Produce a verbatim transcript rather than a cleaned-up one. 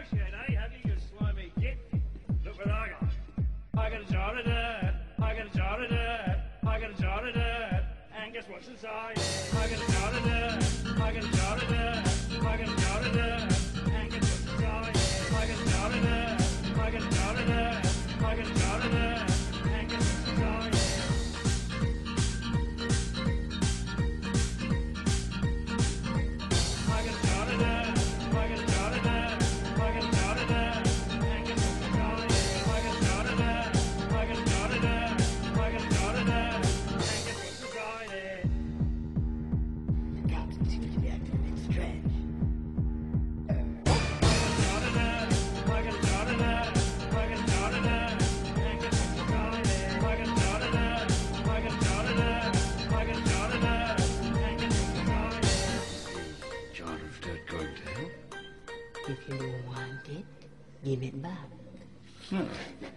appreciate, eh? Have you, you slimy git? Look what I got. I got a jar of dirt. I got a jar of dirt. I got a jar of dirt. And guess what's inside? I got a jar of dirt. I got a jar of dirt. I got a jar of dirt. And guess what's inside? I got a jar of dirt. I got a jar of dirt. I got a jar of dirt. And guess what's inside? If you want it, give it back. Hmm.